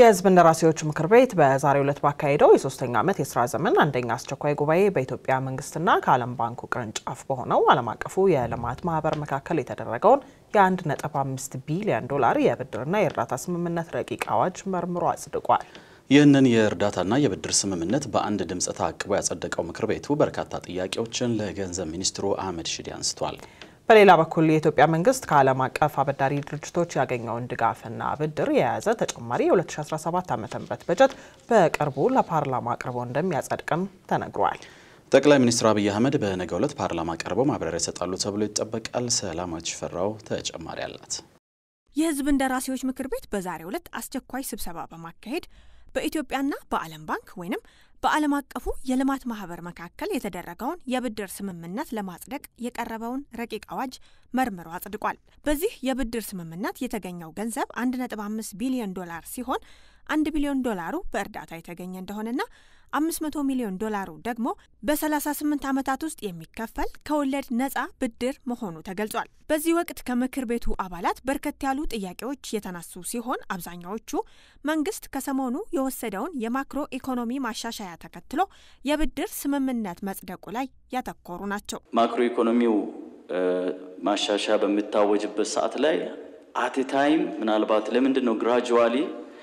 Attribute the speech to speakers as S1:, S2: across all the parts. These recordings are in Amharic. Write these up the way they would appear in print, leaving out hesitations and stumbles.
S1: የህዝብ እንደራሴዎች ምክር ቤት በዛሬው ዕለት ባካሄደው የሶስተኛ ዓመት የሥራ ዘመን አንደኛ አስቸኳይ ጉባኤ በኢትዮጵያ መንግስትና ከዓለም ባንኩ ቅርንጫፍ በሆነው ዓለም አቀፉ የልማት ማህበር መካከል የተደረገውን የ1.5 ቢሊዮን ዶላር የብድርና የእርዳታ ስምምነት ረቂቅ አዋጅ መርምሮ አጽድቋል።
S2: ይህንን የእርዳታና የብድር ስምምነት በአንድ ድምጽ ታቅቦ ያጸደቀው ምክር ቤቱ በርካታ ጥያቄዎችን ለገንዘብ ሚኒስትሩ አህመድ ሺዴ አንስቷል።
S1: በሌላ በኩል የኢትዮጵያ መንግስት ከዓለም አቀፍ አበዳሪ ድርጅቶች ያገኘውን ድጋፍና ብድር የያዘ ተጨማሪ የ2017 ዓ.ም በጀት በቅርቡ ለፓርላማ አቅርቦ እንደሚያጸድቅም ተነግሯል።
S2: ጠቅላይ ሚኒስትር አብይ አህመድ በነገው ዕለት ፓርላማ ቀርበው ማብራሪያ ይሰጣሉ ተብሎ ይጠበቃል። ሰላማዊት ሽፈራው ተጨማሪ አላት።
S3: የህዝብ እንደራሴዎች ምክር ቤት በዛሬው ዕለት አስቸኳይ ስብሰባ በማካሄድ በኢትዮጵያና በዓለም ባንክ ወይንም በዓለም አቀፉ የልማት ማህበር መካከል የተደረገውን የብድር ስምምነት ለማጽደቅ የቀረበውን ረቂቅ አዋጅ መርምሮ አጽድቋል። በዚህ የብድር ስምምነት የተገኘው ገንዘብ 1.5 ቢሊዮን ዶላር ሲሆን 1 ቢሊዮን ዶላሩ በእርዳታ የተገኘ እንደሆነና 500 ሚሊዮን ዶላሩ ደግሞ በ38 ዓመታት ውስጥ የሚከፈል ከወለድ ነፃ ብድር መሆኑ ተገልጿል። በዚህ ወቅት ከምክር ቤቱ አባላት በርከት ያሉ ጥያቄዎች የተነሱ ሲሆን አብዛኛዎቹ መንግስት ከሰሞኑ የወሰደውን የማክሮ ኢኮኖሚ ማሻሻያ ተከትሎ የብድር ስምምነት መጽደቁ ላይ ያተኮሩ ናቸው።
S4: ማክሮ ኢኮኖሚው ማሻሻያ በሚታወጅበት ሰዓት ላይ አት ታይም ምናልባት ለምንድን ነው ግራጁዋሊ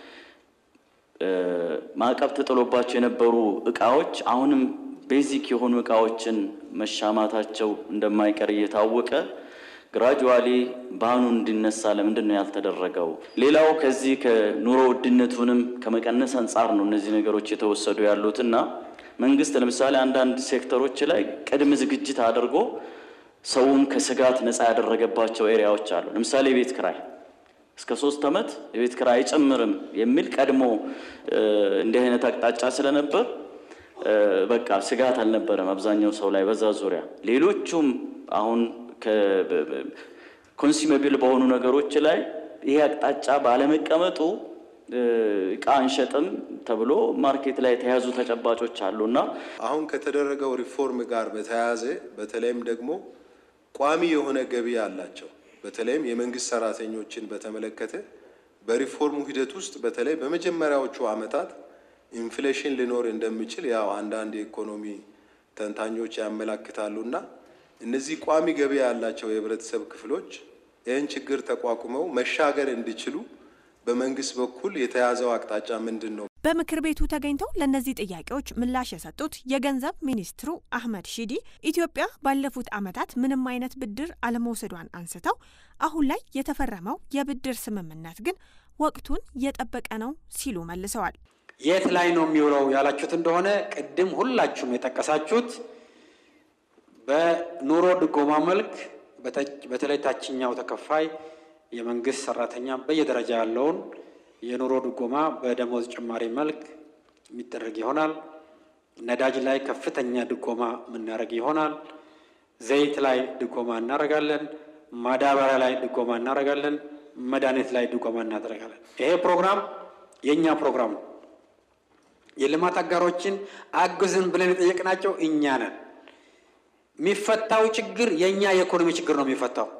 S4: ማዕቀብ ተጥሎባቸው የነበሩ እቃዎች አሁንም ቤዚክ የሆኑ እቃዎችን መሻማታቸው እንደማይቀር እየታወቀ ግራጁዋሊ ባኑ እንዲነሳ ለምንድን ነው ያልተደረገው? ሌላው ከዚህ ከኑሮ ውድነቱንም ከመቀነስ አንፃር ነው እነዚህ ነገሮች የተወሰዱ ያሉትና መንግስት ለምሳሌ አንዳንድ ሴክተሮች ላይ ቅድመ ዝግጅት አድርጎ ሰውን ከስጋት ነፃ ያደረገባቸው ኤሪያዎች አሉ። ለምሳሌ ቤት ክራይ እስከ 3 ዓመት የቤት ክራይ አይጨምርም የሚል ቀድሞ እንዲህ አይነት አቅጣጫ ስለነበር በቃ ስጋት አልነበረም አብዛኛው ሰው ላይ በዛ ዙሪያ። ሌሎቹም አሁን ኮንሱሜብል በሆኑ ነገሮች ላይ ይሄ አቅጣጫ ባለመቀመጡ እቃ አንሸጥም ተብሎ ማርኬት ላይ የተያዙ ተጨባጮች አሉና
S5: አሁን ከተደረገው ሪፎርም ጋር በተያያዘ በተለይም ደግሞ ቋሚ የሆነ ገቢ ያላቸው በተለይም የመንግስት ሰራተኞችን በተመለከተ በሪፎርሙ ሂደት ውስጥ በተለይ በመጀመሪያዎቹ ዓመታት ኢንፍሌሽን ሊኖር እንደሚችል ያው አንዳንድ የኢኮኖሚ ተንታኞች ያመለክታሉና እነዚህ ቋሚ ገቢ ያላቸው የህብረተሰብ ክፍሎች ይህን ችግር ተቋቁመው መሻገር እንዲችሉ በመንግስት በኩል የተያዘው አቅጣጫ ምንድነው?
S3: በምክር ቤቱ ተገኝተው ለነዚህ ጥያቄዎች ምላሽ የሰጡት የገንዘብ ሚኒስትሩ አህመድ ሺዴ ኢትዮጵያ ባለፉት ዓመታት ምንም አይነት ብድር አለመውሰዷን አንስተው አሁን ላይ የተፈረመው የብድር ስምምነት ግን ወቅቱን የጠበቀ ነው ሲሉ መልሰዋል።
S6: የት ላይ ነው የሚውለው ያላችሁት እንደሆነ ቅድም ሁላችሁም የጠቀሳችሁት በኑሮ ድጎማ መልክ በተለይ ታችኛው ተከፋይ የመንግስት ሰራተኛ በየደረጃ ያለውን የኑሮ ድጎማ በደሞዝ ጭማሪ መልክ የሚደረግ ይሆናል። ነዳጅ ላይ ከፍተኛ ድጎማ የምናደርግ ይሆናል። ዘይት ላይ ድጎማ እናደርጋለን። ማዳበሪያ ላይ ድጎማ እናደርጋለን። መድኃኒት ላይ ድጎማ እናደርጋለን። ይሄ ፕሮግራም የኛ ፕሮግራም ነው። የልማት አጋሮችን አግዙን ብለን የጠየቅናቸው እኛ ነን። የሚፈታው ችግር የኛ የኢኮኖሚ ችግር ነው የሚፈታው።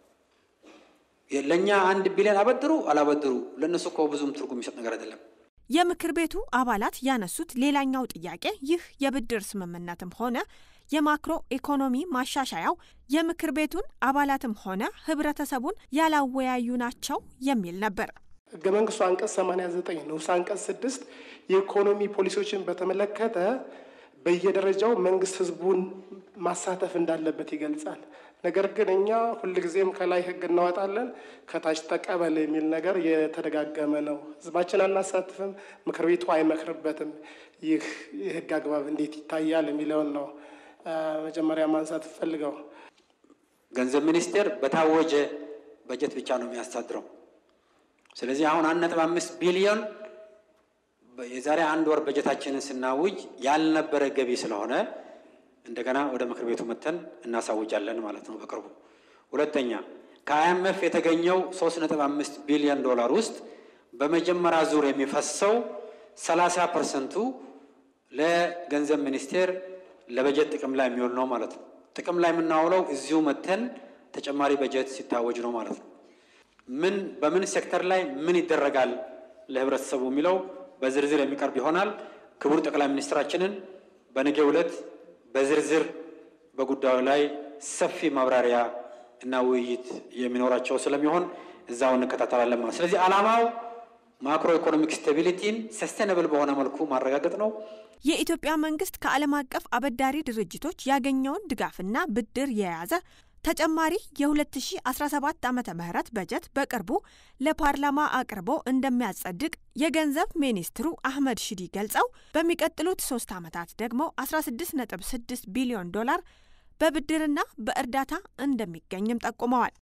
S6: ለኛ 1 ቢሊዮን አበድሩ አላበድሩ ለነሱ እኮ ብዙም ትርጉም የሚሰጥ ነገር አይደለም።
S3: የምክር ቤቱ አባላት ያነሱት ሌላኛው ጥያቄ ይህ የብድር ስምምነትም ሆነ የማክሮ ኢኮኖሚ ማሻሻያው የምክር ቤቱን አባላትም ሆነ ህብረተሰቡን ያላወያዩ ናቸው የሚል ነበር።
S7: ህገ መንግስቱ አንቀጽ 89 ንዑስ አንቀጽ 6 የኢኮኖሚ ፖሊሲዎችን በተመለከተ በየደረጃው መንግስት ህዝቡን ማሳተፍ እንዳለበት ይገልጻል። ነገር ግን እኛ ሁልጊዜም ከላይ ህግ እናወጣለን ከታች ተቀበል የሚል ነገር የተደጋገመ ነው። ህዝባችን አናሳትፍም፣ ምክር ቤቱ አይመክርበትም። ይህ የህግ አግባብ እንዴት ይታያል የሚለውን ነው መጀመሪያ ማንሳት ፈልገው።
S6: ገንዘብ ሚኒስቴር በታወጀ በጀት ብቻ ነው የሚያስተዳድረው። ስለዚህ አሁን 1.5 ቢሊዮን የዛሬ 1 ወር በጀታችንን ስናውጅ ያልነበረ ገቢ ስለሆነ እንደገና ወደ ምክር ቤቱ መተን እናሳውጃለን ማለት ነው በቅርቡ። ሁለተኛ ከአይኤምኤፍ የተገኘው 3.5 ቢሊዮን ዶላር ውስጥ በመጀመሪያ ዙር የሚፈሰው 30% ለገንዘብ ሚኒስቴር ለበጀት ጥቅም ላይ የሚውል ነው ማለት ነው። ጥቅም ላይ የምናውለው እዚሁ መተን ተጨማሪ በጀት ሲታወጅ ነው ማለት ነው። በምን ሴክተር ላይ ምን ይደረጋል ለህብረተሰቡ የሚለው በዝርዝር የሚቀርብ ይሆናል። ክቡር ጠቅላይ ሚኒስትራችንን በነገው ዕለት በዝርዝር በጉዳዩ ላይ ሰፊ ማብራሪያ እና ውይይት የሚኖራቸው ስለሚሆን እዛው እንከታተላለን ማለት። ስለዚህ ዓላማው ማክሮ ኢኮኖሚክ ስታቢሊቲን ሰስቴናብል በሆነ መልኩ ማረጋገጥ ነው።
S3: የኢትዮጵያ መንግስት ከዓለም አቀፍ አበዳሪ ድርጅቶች ያገኘውን ድጋፍና ብድር የያዘ ተጨማሪ የ2017 ዓመተ ምህረት በጀት በቅርቡ ለፓርላማ አቅርቦ እንደሚያጸድቅ የገንዘብ ሚኒስትሩ አህመድ ሺዲ ገልጸው በሚቀጥሉት 3 ዓመታት ደግሞ 16.6 ቢሊዮን ዶላር በብድርና በእርዳታ እንደሚገኝም ጠቁመዋል።